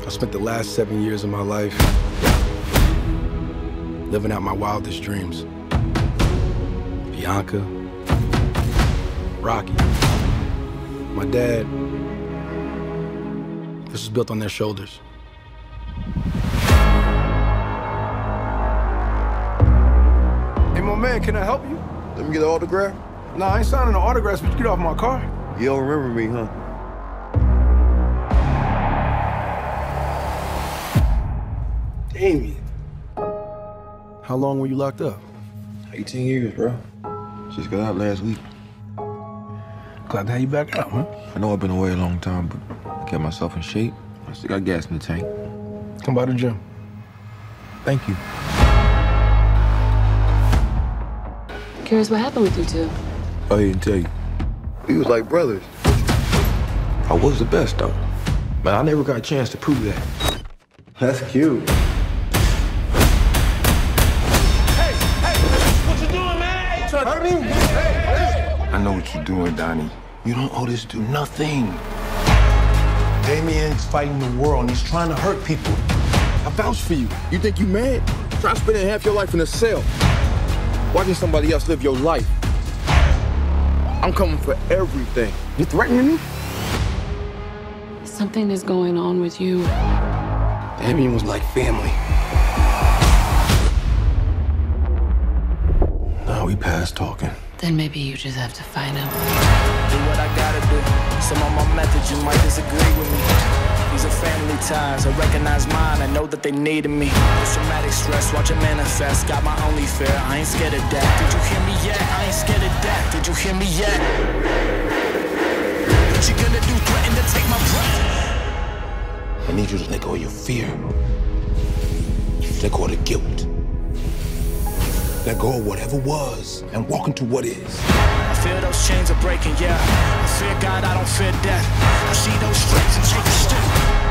I spent the last 7 years of my life living out my wildest dreams. Bianca, Rocky, my dad. This was built on their shoulders. Hey, my man, can I help you? Let me get an autograph. Nah, I ain't signing no autographs, but you get off my car. You don't remember me, huh? Damien. How long were you locked up? 18 years, bro. Just got out last week. Glad to have you back out, man. I know I've been away a long time, but I kept myself in shape. I still got gas in the tank. Come by the gym. Thank you. Curious what happened with you two? Oh, he didn't tell you. We was like brothers. I was the best, though. But I never got a chance to prove that. That's cute. I know what you're doing, Donnie. You don't owe this dude nothing. Damien's fighting the world and he's trying to hurt people. I vouch for you. You think you mad? Try spending half your life in a cell, watching somebody else live your life. I'm coming for everything. You threatening me? Something is going on with you. Damien was like family. Now we past talking. Then maybe you just have to find him. Do what I gotta do. Some of my methods you might disagree with me. These are family ties. I recognize mine. I know that they needed me. Traumatic stress, watch it manifest. Got my only fear. I ain't scared of that. Did you hear me yet? I ain't scared of that. Did you hear me yet? What you gonna do? Threaten to take my breath? I need you to let go of your fear. Let go of the guilt. Let go of whatever was and walk into what is. I feel those chains are breaking, yeah. I fear God, I don't fear death. I see those stripes and take a step.